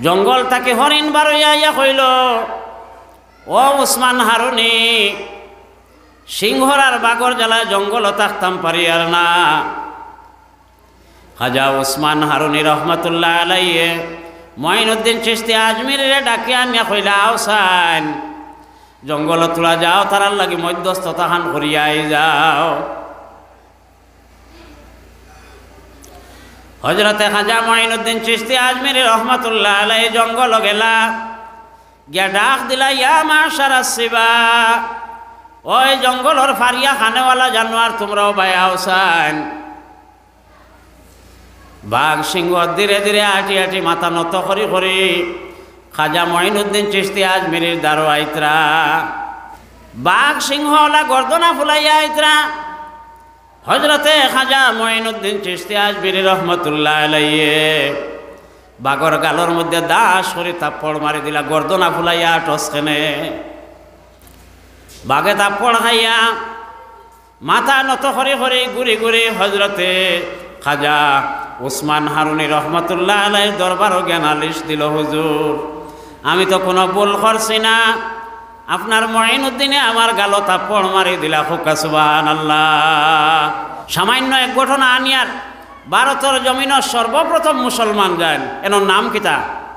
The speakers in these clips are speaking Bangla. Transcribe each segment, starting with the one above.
জঙ্গল তাকে হরিণ বারইয়া ইয়া কইল, ও উসমান হারুনি, সিংহর আর বাগর জ্বালায় জঙ্গল থাকতাম পারি আর না। খাজা উসমান হারুনি রহমতুল্লাহ আলাইহি মঈনুদ্দিন চিশতি আজমিরে ডাকিয়া আনিয়া কইলা, আওসান জঙ্গল তোলা যাও, তারার লাগি মধ্যস্থতা হান করিয়াই যাও। হযরতে খাজা মঈনুদ্দিন চিশতি আজমিরি রহমতুল্লাহ আলাইহি জঙ্গল গেলা, গিয়া ডাক দিলা, ইয়া মাশারাস সিবা, ওই জঙ্গলর ফারিয়া খানেওয়ালা জানোয়ার তোমরাও ভাই আওসান। বাঘ সিংহ ধীরে ধীরে আটি আটি মাথা নত করি করি খাজা মঈনুদ্দিন চিশতি আজমিরির দ্বারো আইতরা। বাঘ সিংহওয়ালা গর্দনা ফুলাইয়া আইতরা। হযরতে খাজা মঈনুদ্দিন চিশতি আজমিরি রহমতুল্লাহ আলাইহি বাঘর গালর মধ্যে দাস করে থাপ্পড় মারি দিলা, গর্দনা ফুলাইয়া টসকেনে। বাঘে থাপ্পড় খাইয়া মাথা নত করে করে ঘুরে ঘুরে হযরতে খাজা উসমান হারুনি রহমতুল্লাহ আলাইহির দরবারও জ্ঞানালিশ দিল, হুজুর আমি তো কোনো ভুল করছি না, আপনার মঈনুদ্দিনে আমার গালো থাপ্পড় মারি দিলা। হুক্কা সুবহানাল্লাহ। সামান্য এক ঘটনা আনিয়ার ভারতের জমিন সর্বপ্রথম মুসলমান যান, এর নাম কিতা?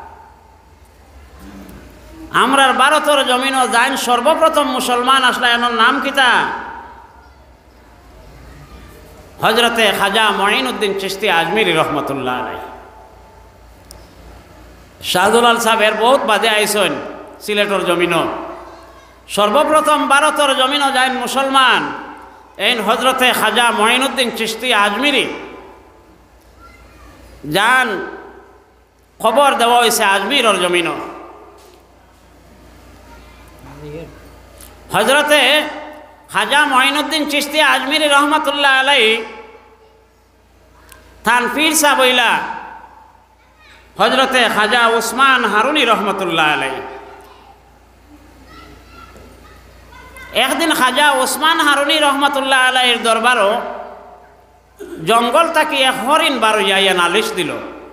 আমরার ভারতের জমিন যান সর্বপ্রথম মুসলমান আসলে, এর নাম কিতা? হযরতে খাজা মঈনুদ্দিন চিশতি আজমিরি রহমতুল্লাহ আলাইহি। শাহদুলাল সাহেবের বহুত বাদে আইসন সিলেটর জমিন, সর্বপ্রথম ভারতের জমিন যাইন মুসলমান এই হযরতে খাজা মঈনুদ্দিন চিশতি আজমিরি যান। খবর দেওয়া হয়েছে আজমিরের জমিন। হযরতে খাজা মঈনুদ্দিন চিশতি আজমিরি রহমতুল্লাহ আলাইহি থানফির সাহেব হইলা হযরতে খাজা উসমান হারুনি রহমতুল্লাহ আলাইহি। একদিন খাজা উসমান হারুনি রহমতুল্লাহ আলাইহির দরবারও জঙ্গল তাকে এক হরিণ বারইয়া ইয়া নালিশ দিল,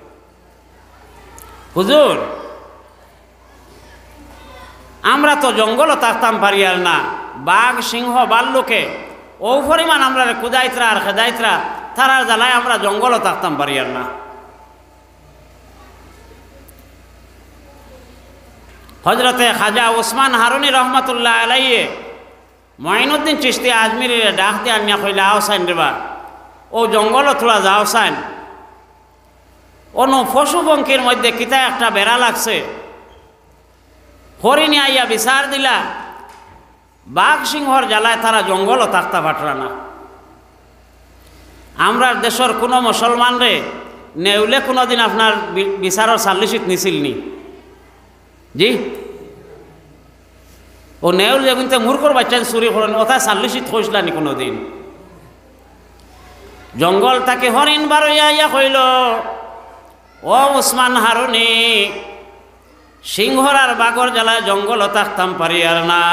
হুজুর আমরা তো জঙ্গলও থাকতাম পারি আর না, বাঘ সিংহ বাল্লুকে ও পরিমাণ আমরা কুদাইতরা আর খেদাইতরা, তারার জ্বালায় আমরা জঙ্গলও থাকতাম পারি আর না। হযরতে খাজা উসমান হারুনি রহমতুল্লাহ আলাইহি মঈনুদ্দিন চিশতি আজমিরির ডাক দিয়ে আনিয়া কইলা, আওসান রেবা, ও জঙ্গলও তোলা যাও সাইন, অনু পশু পঙ্খির মধ্যে কিতা একটা বেড়া লাগছে, হরিণী আইয়া বিচার দিলা, বাঘ সিংহর জ্বালায় তারা জঙ্গলও থাকতে পাররা না। আমরা দেশের কোনো মুসলমান রে নেউলে কোনোদিন আপনার বিচারের সাল্লিশিত নিছিল নি? জি, ও নেউল যে কিন্তু মূর্খর বাচ্চান চুরি করেন, ওটা সাল্লিশিত হইসলানি কোনোদিন? জঙ্গল তাকে হরিণ বারইয়া ইয়া কইল, ও উসমান হারুনি, সিংহর আর বাগর জ্বালায় জঙ্গলও থাকতাম পারি আর না।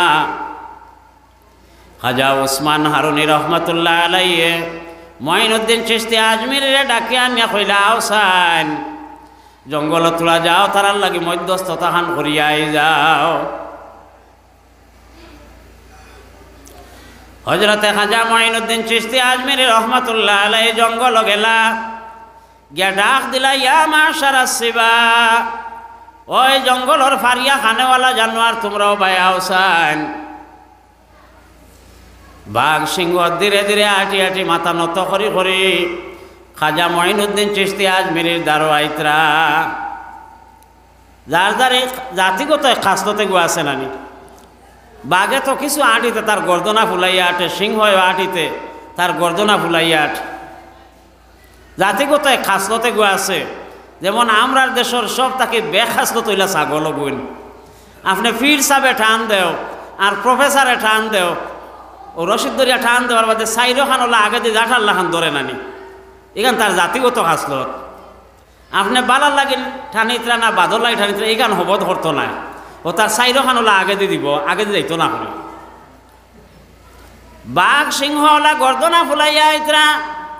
খাজা উসমান হারুনি রহমতুল্লাহ আলাইহি মঈনুদ্দিন চিশতি আজমিরে ডাকিয়া আনিয়া কইলা, আওসান জঙ্গল তোলা যাও, তারার লাগি মধ্যস্থতা হান করিয়াই যাও। হযরতে খাজা মঈনুদ্দিন চিশতি আজমিরি রহমতুল্লাহ আলাইহি জঙ্গল গেলা, গিয়া ডাক দিলা, ইয়া মাশারাস সিবা, ওই জঙ্গলর ফারিয়া খানেওয়ালা জানোয়ার তোমরাও ভাই আওসান। বাঘ সিংহ ধীরে ধীরে আটি আটি মাথা নত করি করি খাজা মঈনুদ্দিন চিশতি আজমিরির দ্বারো আইতরা। যার দ্বারে জাতিগত খাসলতে গো আছে নানি, বাঘে তো কিছু আটিতে তার গর্দনা ফুলাইয়া আটে, সিংহ আটিতে তার গর্দনা ফুলাইয়া আটে। জাতিগত খাসলতে গো আছে, যেমন আমরার দেশের সব তাকে বেখাসলত হইলা ছাগল গুণ। আপনি ফির সাহেবে টান দেও আর প্রফেসরে টান দেও, ও রশিদ দরিয়া টান দেওয়ার বাদে সাইরো খান হলে আগে দিয়ে জাঠাল্লা খান ধরে নানি, এখান তার জাতিগত খাসলত। আপনি বালার লাগিন ঠানিতরা না বাদর লাগি ঠানিতরা এখান হব ধরতো না, ও তার সাইরো খান হলে আগে দিয়ে দিব, আগে দিয়ে যাইতো না করে। বাঘ সিংহ হলা গর্দনা ফুলাইয়া আইতরা।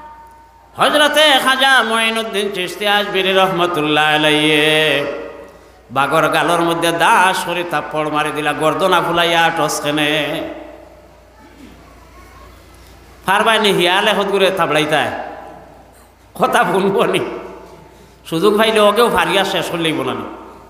হযরতে খাজা মঈনুদ্দিন চিশতি আজমিরি রহমতুল্লাহ আলাইহি বাগর গালর মধ্যে দাস করে থাপ্পড় মারি দিলা, গর্দনা ফুলাইয়া টসকেনে ফারবাইনি হিয়ালে হত করে থাবড়াইতায় কথা শুনবো নি, সুযোগ পাইলে ওকেও ফারিয়া শেষ করলেই বলানি।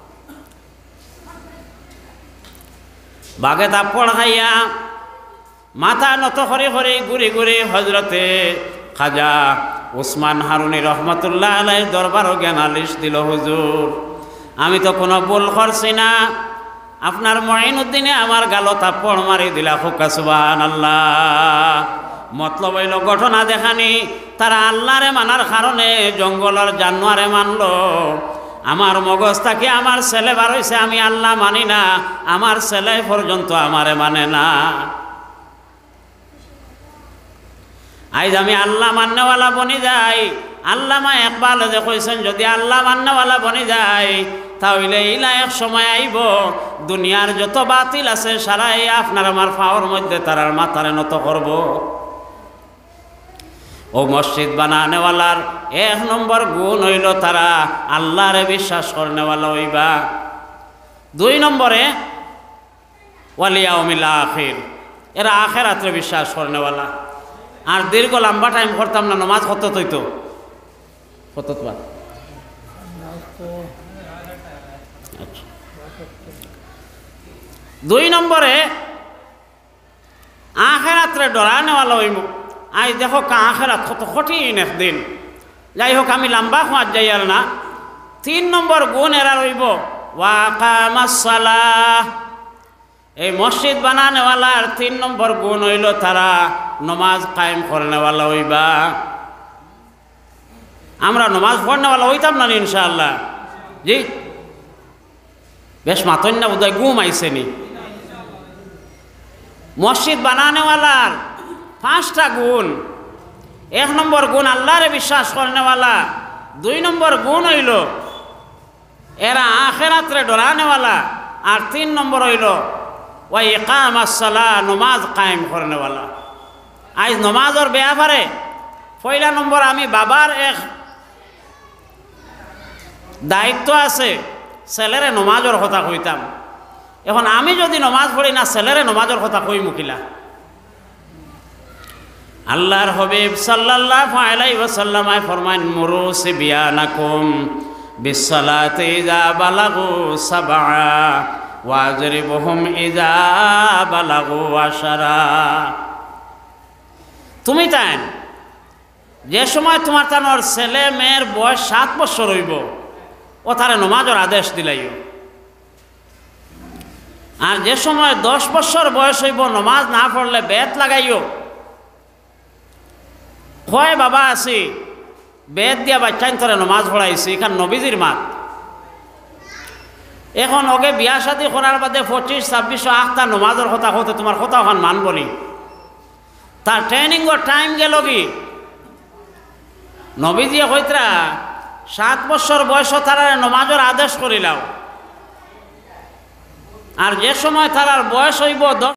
বাগে থাপ্পড় খাইয়া মাথা নত করে করে ঘুরে ঘুরে হজরতে খাজা ওসমান হারুনি রহমতুল্লাহ আলাইহির দরবারও জ্ঞান আলিশ দিল, হুজুর আমি তো কোনো ভুল করছি না, আপনার মঈনুদ্দিনে আমার গালো থাপ্পড় মারি দিলা, হুক্কা সুবহানাল্লাহ। মতলব হইল ঘটনা দেখানি, তারা আল্লাহরে মানার কারণে জঙ্গলের জানোয়ারে মানলো, আমার মগজ থেকে আমার ছেলে বার হইছে, আমি আল্লাহ মানি না, আমার ছেলে পর্যন্ত আমারে মানে না। আজ আমি আল্লাহ মান্যওয়ালা বনি যাই, আল্লামা ইকবাল যে কইছেন যদি আল্লাহ মান্যওয়ালা বনি যাই তাহলে ইলা এক সময় আইব দুনিয়ার যত বাতিল আছে সারাই আপনার আমার পাওয়ার মধ্যে তারার মাথারে নত করব। ও মসজিদ বানানেওয়ালার এক নম্বর গুণ হইল তারা আল্লাহরে বিশ্বাস করনেওয়ালা হইবা। 2 নম্বরে ওয়ালিয়াউমিল আখির, এরা আখিরাতে বিশ্বাস করনেওয়ালা। আর দীর্ঘ লম্বা টাইম করতাম না, নমাজ কত হইতো কত 2 নম্বরে আখিরাতে ডরানেওয়ালা হইব। আজ দেখো আখিরাত কত কঠিন একদিন, যাই হোক আমি লম্বা খোঁয়ার যাই আর না। 3 নম্বর গুণ এরা রইব ওয়া আকামাস সালাহ, এই মসজিদ বানানেওয়ালার 3 নম্বর গুণ হইল তারা নমাজ কায়েম করনেওয়ালা হইবা। আমরা নমাজ পড়নেওয়ালা হইতাম না ইনশাআল্লাহ? জি বেশ মাতন না উদয় ঘুম আইসেনি। মসজিদ বানানেওয়ালার 5টা গুণ। 1 নম্বর গুণ আল্লাহরে বিশ্বাস করনেওয়ালা। 2 নম্বর গুণ হইল এরা আখিরাতে ডরানেওয়ালা। আর 3 নম্বর হইল ওয়া ইকামাস সালাহ, নমাজ কায়েম করনেওয়ালা। আজ নমাজের ব্যাপারে 1 নম্বর আমি বাবার এক দায়িত্ব আছে, ছেলেরে নমাজের কথা কইতাম। এখন আমি যদি নমাজ পড়ি না, ছেলেরে নমাজের কথা কই মুকিলা? আল্লাহর হাবিব সাল্লাল্লাহু আলাইহি ওয়াসাল্লাম ফরমান মুরু সিবিয়ানাকুম বিসসালাতি ইযা বালাগু সাবআ ওয়াজরিবুহুম ইযা বালাগু আশারা। তুমি তাই যে সময় তোমার তানোর ছেলে মেয়ের বয়স 7 বছর হইব ও তারে নমাজের আদেশ দিলাইও। আর যে সময় 10 বছর বয়স হইব নমাজ না পড়লে বেত লাগাইও। কয় বাবা আছি বেত দিয়া বাচ্চাইন তোরে নমাজ পড়াইছি, এখান নবীজির মাত। এখন ওকে বিয়া শাদী করার বাদে 25, 26, 8টা নমাজের কথা হতে তোমার কথা ওখান মান বলি, তার ট্রেনিংর টাইম গেল কি? নবীজিয়ে কইতরা 7 বছর বয়স তারা নমাজের আদেশ করিলাও। আর যে সময় তারার বয়স হইব